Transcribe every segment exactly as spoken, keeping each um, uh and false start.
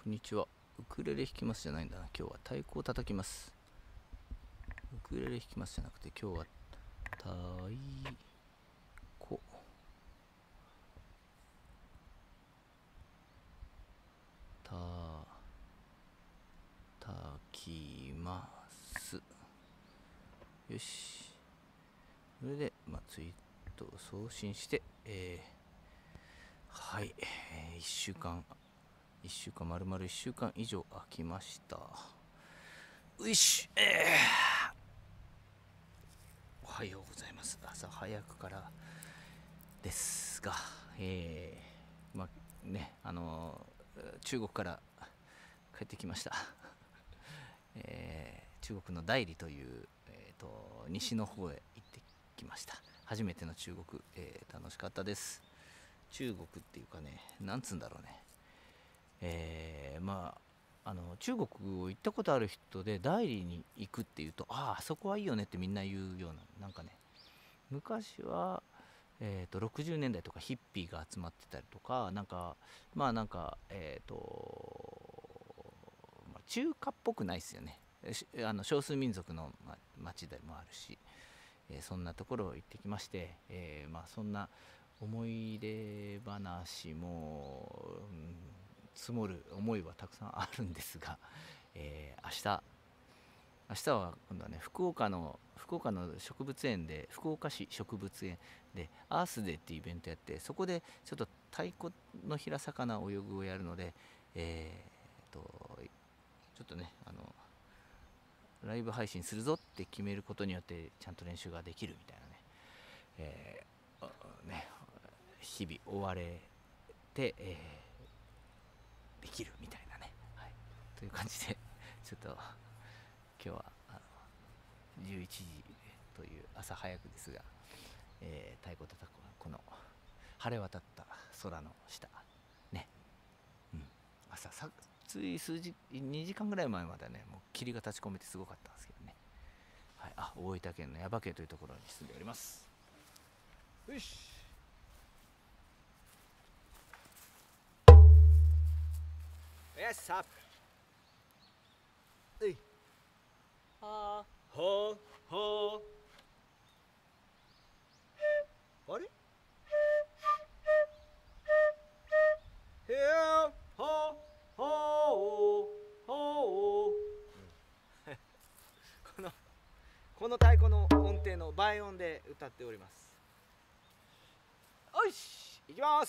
こんにちは。ウクレレ弾きますじゃないんだな。今日は太鼓を叩きます。ウクレレ弾きますじゃなくて、今日は太鼓。た、たきます。よし。それで、まあ、ツイートを送信して、えー、はい、えー、いっしゅうかん、いっしゅうかん、丸々いっしゅうかん以上空きました。ういし、えー、おはようございます。朝早くからですが、えー、まあね、あのー、中国から帰ってきました。えー、中国の大理という、えー、と西の方へ行ってきました。初めての中国、えー、楽しかったです。中国っていうかね、なんつうんだろうね、えー、まああの中国を行ったことある人で大理に行くっていうと、あああそこはいいよねってみんな言うような、なんかね、昔は、えー、とろくじゅうねんだいとかヒッピーが集まってたりとか、なんかまあなんかえっ、ー、と、まあ、中華っぽくないですよね。あの少数民族の、ま、町でもあるし、えー、そんなところを行ってきまして、えー、まあそんな思い出話も、うん、積もる思いはたくさんあるんですが、えー、明日明日は今度はね、福岡の福岡の植物園で、福岡市植物園でアースデーっていうイベントやって、そこでちょっと太鼓の平魚泳ぐをやるので、えー、とちょっとね、あのライブ配信するぞって決めることによってちゃんと練習ができるみたいなね、えー、ね、日々追われて、えー、できるみたいなね、はい、という感じでちょっと今日はあのじゅういちじという朝早くですが、えー、太鼓叩くこの晴れ渡った空の下ね、うん、朝さつい数時にじかんぐらい前まではね、もう霧が立ち込めてすごかったんですけどね、はい、あ、大分県の耶馬渓というところに住んでおります。よし、よし、さういはほほあれへーほほほこのこの太鼓の音程の倍音で歌っております。よし、いきます。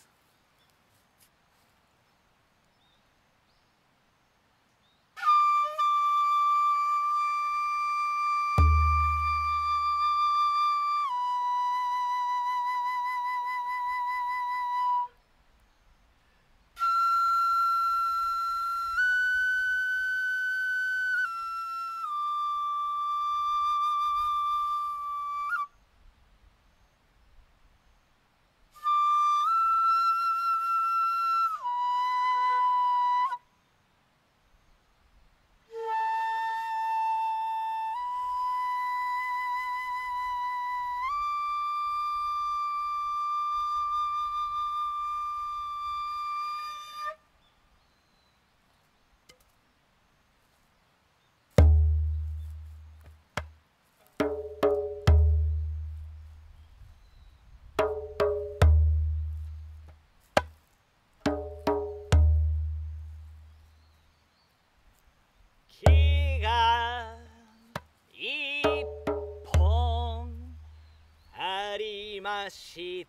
木が一本ありました。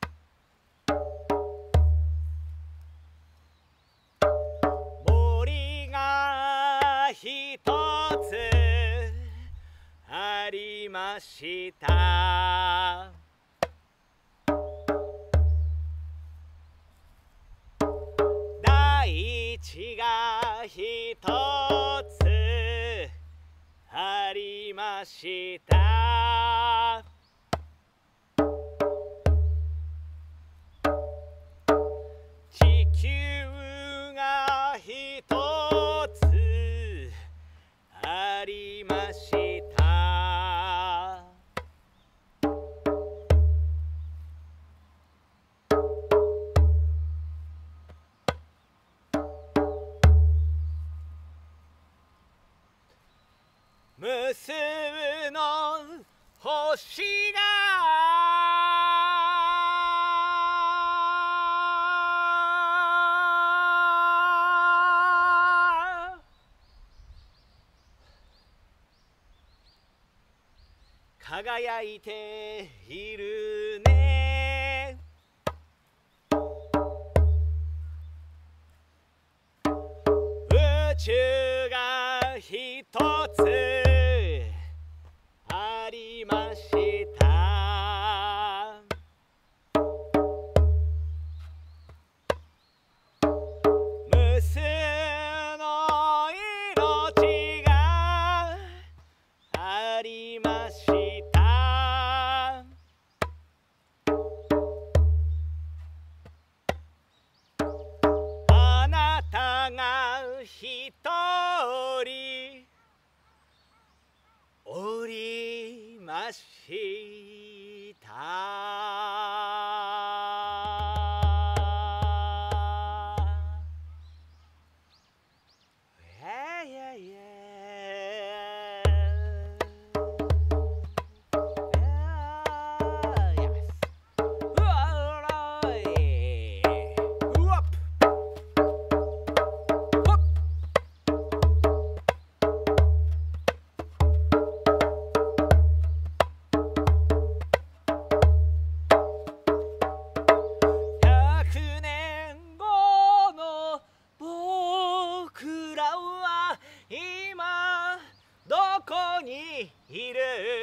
森が一つありました。大地が一つありました。地球が一つありました。 輝いているね。宇宙がひとつありました。無数の命がありました。あなたがひとりおりました。いる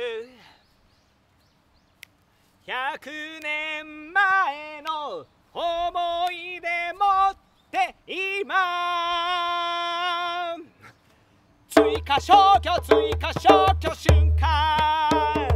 ひゃくねんまえの思い出持って今追加消去追加消去瞬間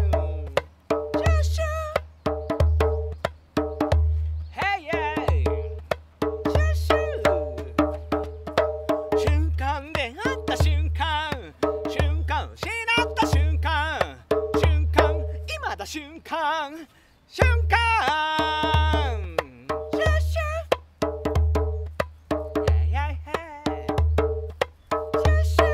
瞬間であった瞬間瞬間失った瞬間瞬間今だ瞬間瞬間シュッシュヘイヘイヘイシュッシ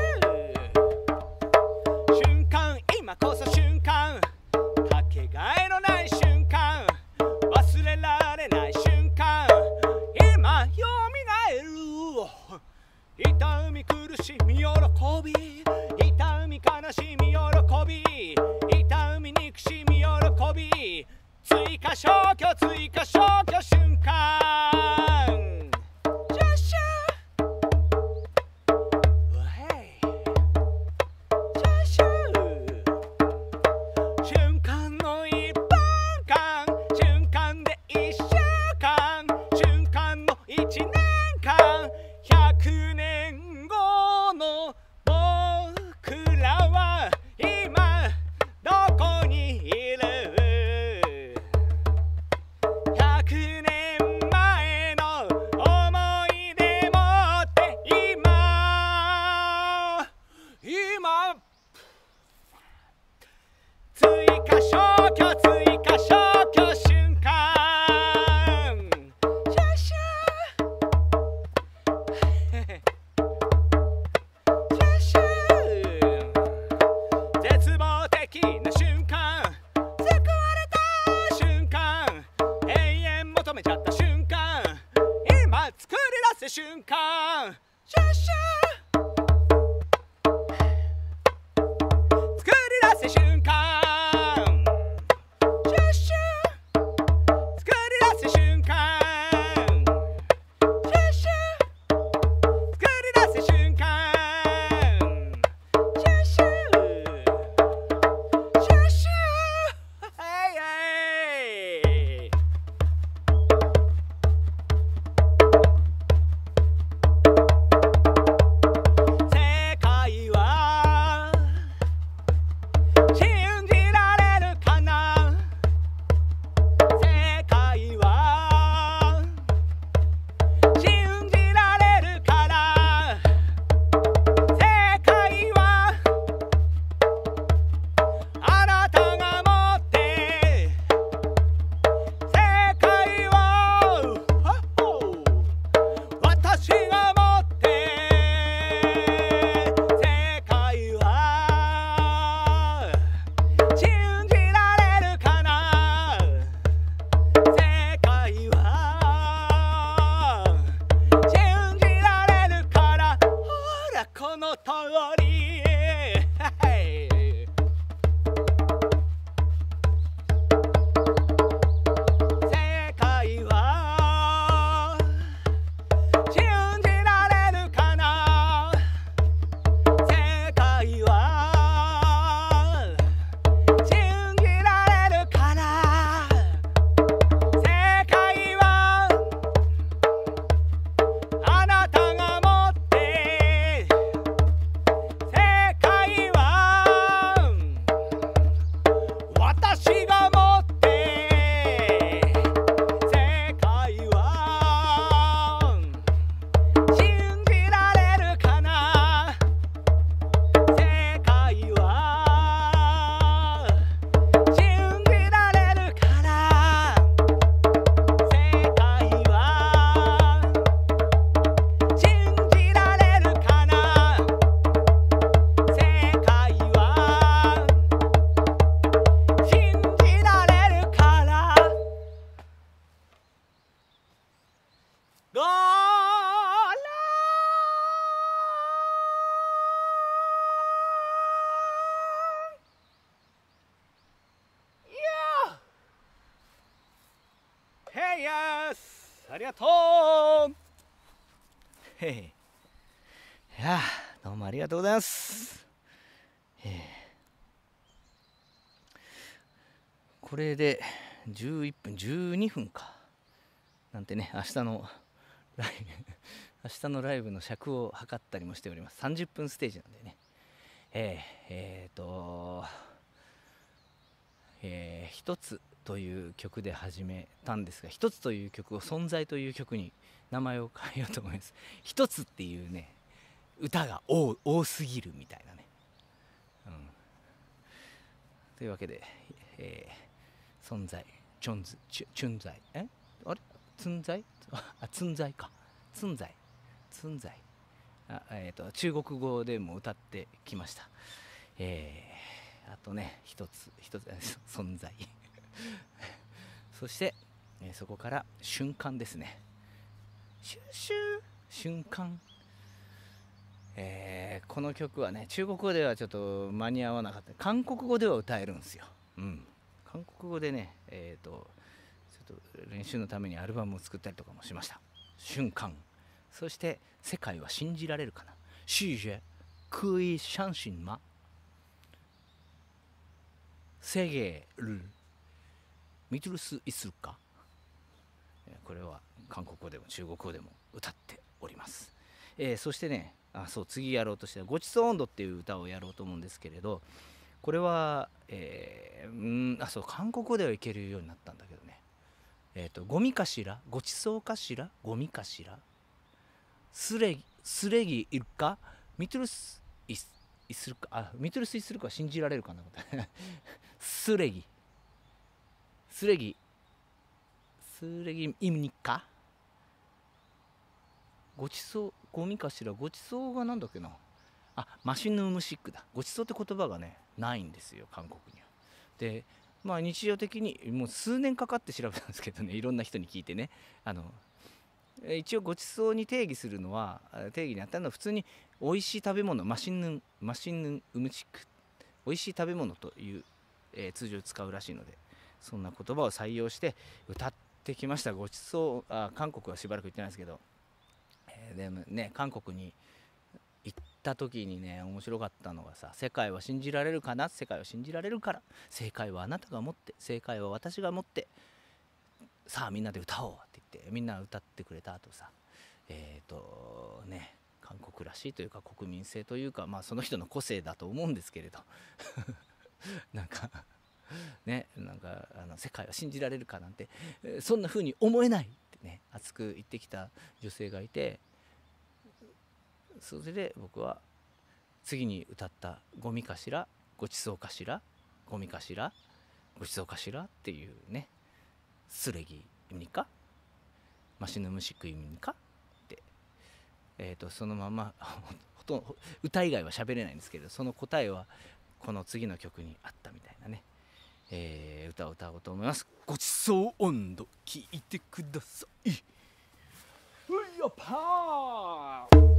ュ瞬間今こそ瞬間かけがえのない瞬間忘れられない瞬間今よみがえる痛み苦しみ喜び痛み悲しみ喜び痛み憎しみ喜び追加消去追加消去瞬間シュッシュヘイシュッシュ瞬間のいっぷんかん瞬間でいっしゅうかん瞬間のいちねんかんひゃくねんごの僕らは今どこにいるひゃくねんまえイエスありがとう。へへいやどうもありがとうございます。へこれでじゅういっぷんじゅうにふんかなんてね、明日のライブ明日のライブの尺を測ったりもしております。さんじゅっぷんステージなんでね。えー、えー、とえー、一つという曲で始めたんですが、一つという曲を存在という曲に名前を変えようと思います。一つっていうね歌が 多, 多すぎるみたいなね、うん、というわけで、えー、存在チョンズチュチュンザイえあれツンザイあツンザイかツンザイツンザイあ、えー、と中国語でも歌ってきました。えー、あとね一つ一つ存在そして、えー、そこから瞬間ですね。シュシュ瞬間、えー、この曲はね中国語ではちょっと間に合わなかった。韓国語では歌えるんですよ。うん、韓国語でね、えー、とちょっと練習のためにアルバムを作ったりとかもしました。瞬間、そして世界は信じられるかな。世界可以相信吗？世界るミトルスイスルか。これは韓国語でも中国語でも歌っております。えー、そしてねあそう次やろうとしてごちそう温度っていう歌をやろうと思うんですけれど、これは、えー、うんあそう韓国語ではいけるようになったんだけどね、えー、とゴミかしらごちそうかしらゴミかしらすれぎすれぎいるかミトルスイスイスルかあミトルスイスルか信じられるかなすれぎすれぎすれぎイムニかごちそうゴミかしらごちそうがなんだっけなあマシヌームシックだ。ごちそうって言葉がねないんですよ韓国には。でまあ日常的にもう数年かかって調べたんですけどね、いろんな人に聞いてね、あの一応ごちそうに定義するのは定義にあったのは普通に美味しい食べ物マシンヌンマシンヌンウムチック美味しい食べ物という、えー、通常使うらしいので、そんな言葉を採用して歌ってきました。ごちそうあ韓国はしばらく行ってないですけど、えー、でもね韓国に行った時にね面白かったのがさ、世界は信じられるかな、世界は信じられるから、正解はあなたが持って、正解は私が持って、さあみんなで歌おうって言ってみんな歌ってくれた後さ、えっ、ー、とね韓国らしいというか国民性というか、まあその人の個性だと思うんですけれどなんかねなんかあの世界は信じられるかなんて、えー、そんな風に思えないってね熱く言ってきた女性がいて、それで僕は次に歌ったゴミかしらごちそうかしらゴミかしらごちそうかしらっていうねすれぎ意味かマシヌムシック意味かって、えー、とそのままほとんど歌以外は喋れないんですけど、その答えはこの次の曲にあったみたいなね、えー、歌を歌おうと思います。ごちそう温度聞いてください。うやっぱー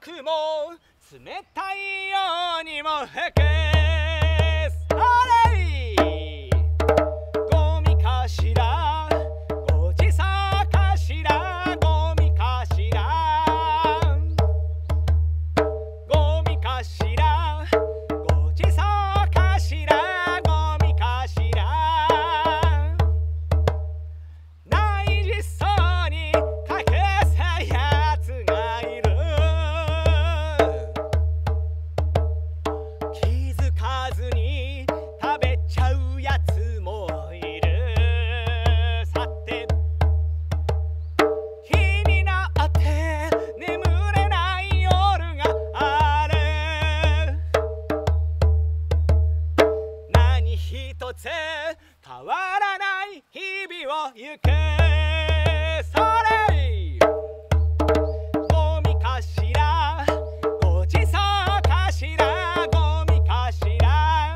くも冷たいようにも吹くそれゴミかしらごちそうかしらゴミかしらゴミかしらごちそうかしらゴミかしらないじそうに隠すやつがいる気づかずに食べちゃうやつもいるさて気になって眠れない夜がある何一つ変わらない日々を行くそれゴミかしらごちそうかしらゴミかしら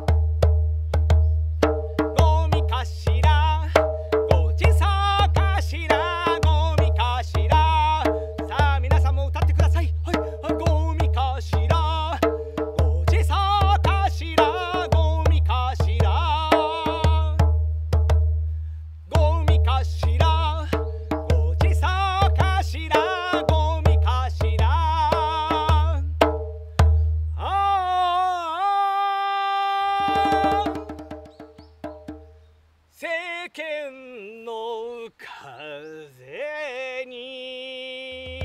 ゴミかしらごちそうかしらゴミかしらさあ皆さんも歌ってくださいはいゴミかしらごちそうかしらゴミかしらゴミかしらごちそうかしらゴミかしらああ世間の風に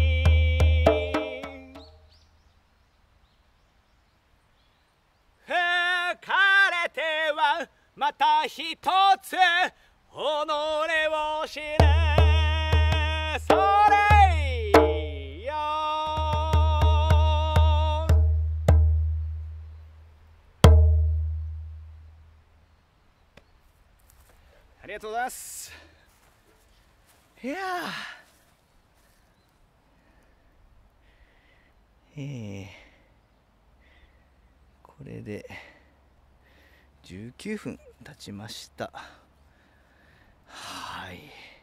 吹かれてはまた一つ己を知るそれよありがとうございます。いやーえー、これでじゅうきゅうふん経ちました。はい、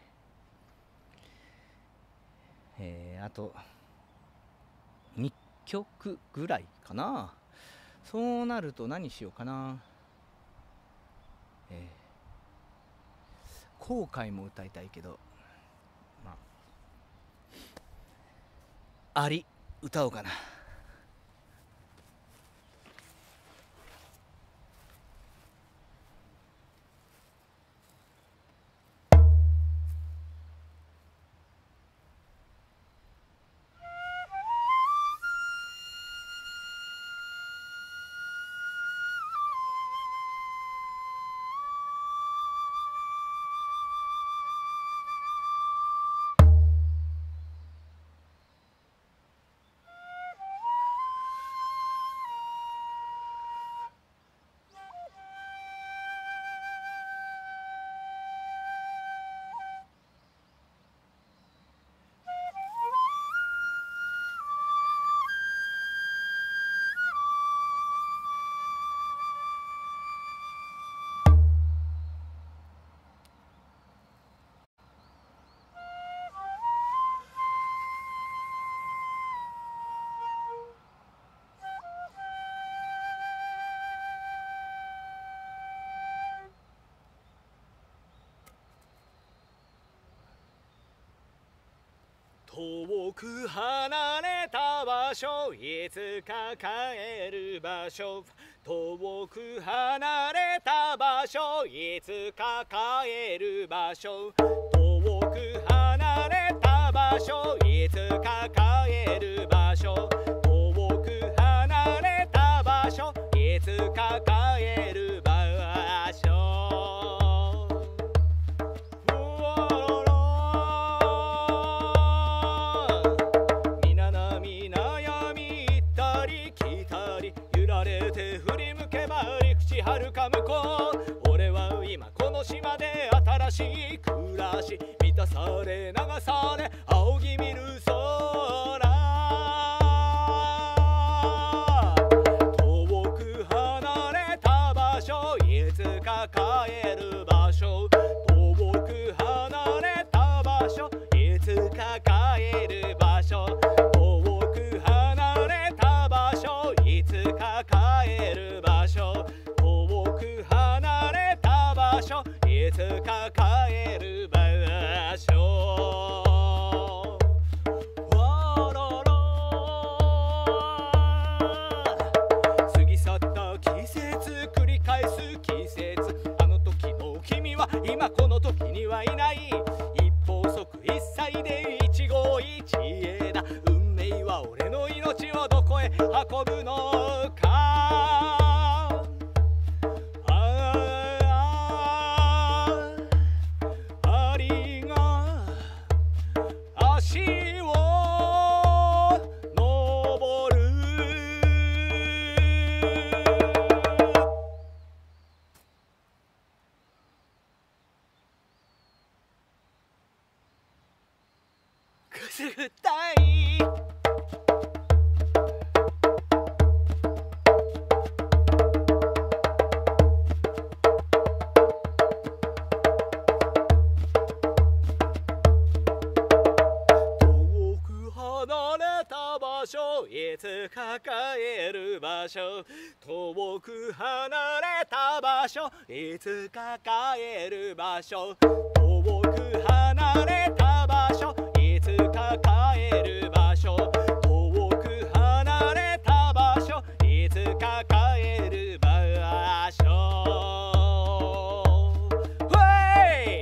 えー、あとにきょくぐらいかな。そうなると何しようかな。えー、後悔も歌いたいけど、まあ、アリ歌おうかな。遠く離れた場所いつか帰る場所遠く離れた場所いつか帰る場所遠く離れた場所いつか帰る場所遠く離れた場所いつか帰る場所遥か向こう俺は今この島で新しい暮らし満たされ流され仰ぎ見る空遠く離れた場所いつか帰る場所遠く離れた場所いつか帰る場所遠くの時にはいない。一方即一切で一期一会だ。運命は俺の命をどこへ運ぶのか。ありが足を登る。くすぐったい。遠く離れた場所、いつか帰る場所。遠く離れた場所、いつか帰る場所。遠く離れた場所、いつか帰る場所。遠く離れた場所、いつか帰る場所。ふえ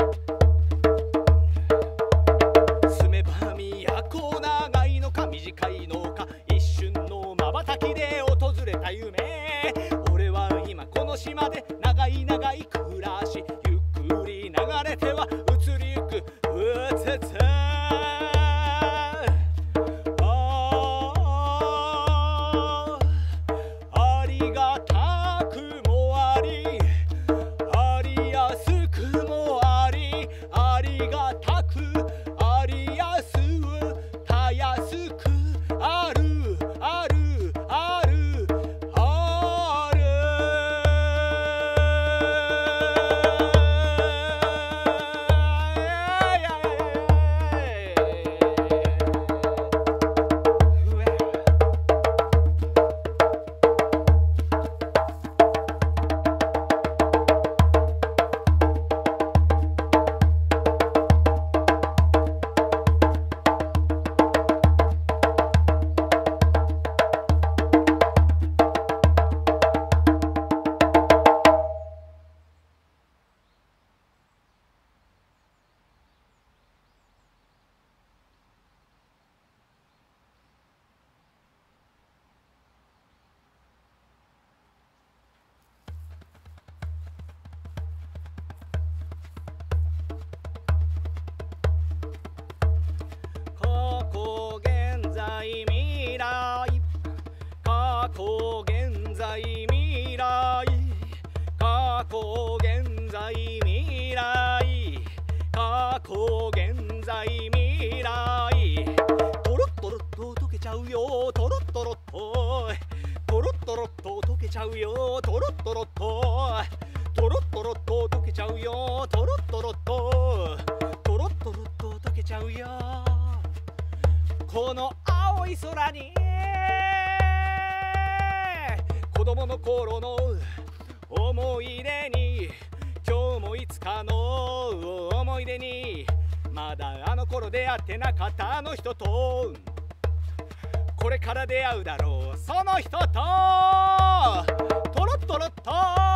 い住めば都、長いのか短いのか、一瞬の瞬きで訪れた夢。俺は今この島で長い長い暮らし。ゆっくり流れては移りゆくうつつ。ありがたくもあり、ありやすくもあり、ありがたくありやすたやすくあるあるあるある。過去現在未来、過去現在未来、過去現在未来、過去現在未来。トロットロッと溶けちゃうよ、トロットロッと。トロットロッと溶けちゃうよ、トロットロッと。トロットロッと溶けちゃうよ、トロットロッと。トロットロッと溶けちゃうよ。この青い空に子供の頃の思い出に、今日もいつかの思い出に、まだあの頃出会ってなかったあの人と、これから出会うだろうその人と。トロットロッと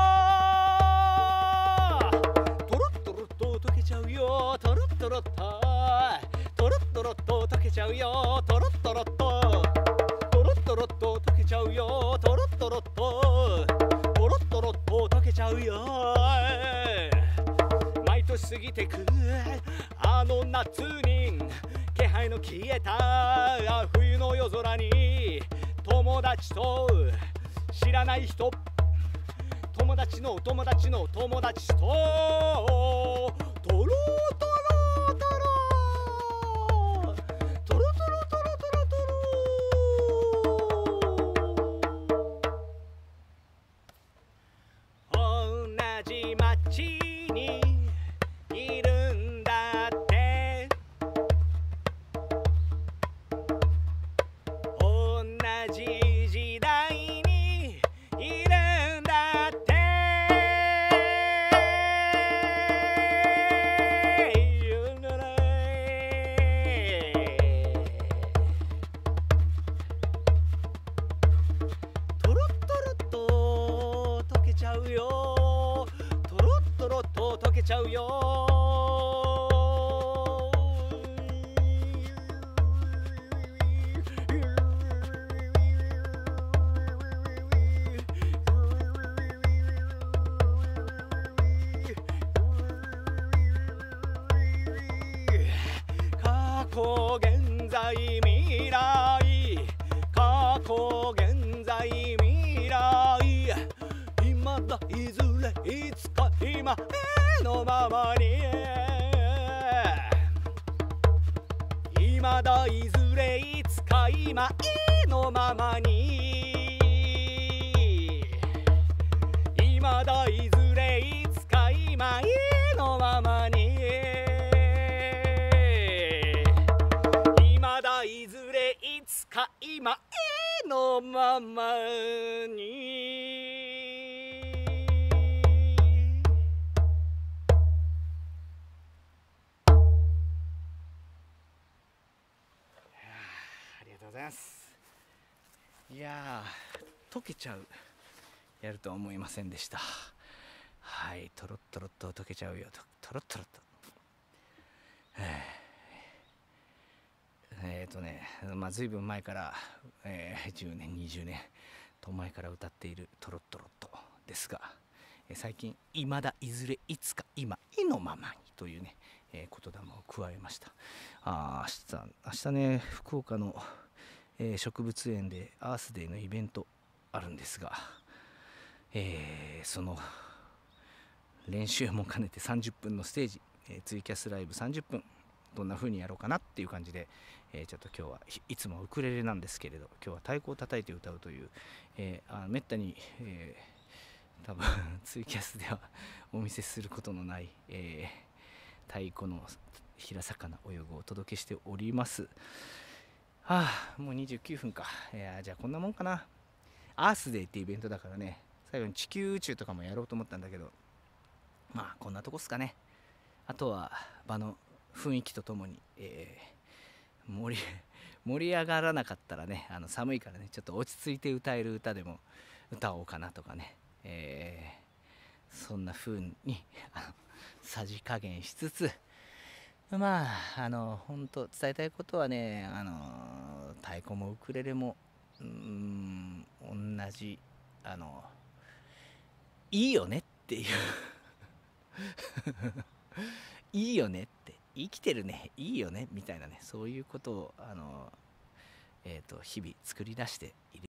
トロットロッと溶けちゃうよ、トロットロッと。トロットロッと溶けちゃうよ、トロットロッと。トロットロッと溶けちゃうよ、トロットロッと。トロットロッと溶けちゃうよ。毎年過ぎてくあの夏に、気配の消えた冬の夜空に、友達と知らない人、友達の友達の友達と、トロトロ街にいるんだって。同じ時代にいるんだって。トロットロッと溶けちゃうよ、トロットロッと溶けちゃうよ。 在未来過去現在未来今だいずれいつか今のままに今だいずれいつか今のままに今だいずれいつか今のままに今だいずれいつか今のままにありがとうございます。いやー溶けちゃうやるとは思いませんでした。はい、とろっとろっと溶けちゃうよととろっとろっとえっ、ー、とねまあ随分前から、えー、じゅうねんにじゅうねんと前から歌っているとろっとろっとですが、えー、最近いまだいずれいつか今のままにというね、えー、言霊を加えました。あ明日明日ね福岡の、えー、植物園でアースデーのイベントあるんですが、えー、その練習も兼ねてさんじゅっぷんのステージ、えー、ツイキャスライブさんじゅっぷんどんな風にやろうかなっていう感じで、えー、ちょっと今日はいつもウクレレなんですけれど今日は太鼓を叩いて歌うという、えー、あめったに、えー、多分ツイキャスではお見せすることのない、えー、太鼓の平坂な泳ぐをお届けしております。はあもうにじゅうきゅうふんか。いやじゃあこんなもんかな。アースデーってイベントだからね最後に地球宇宙とかもやろうと思ったんだけどまあこんなとこっすかね。あとは場の雰囲気とともに、えー、盛り盛り上がらなかったらねあの寒いからねちょっと落ち着いて歌える歌でも歌おうかなとかね、えー、そんな風にあのさじ加減しつつまああの本当伝えたいことはねあの太鼓もウクレレもうーん同じあのいいよねっていういいよねって生きてるねいいよねみたいなねそういうことをあの、えーと、日々作り出している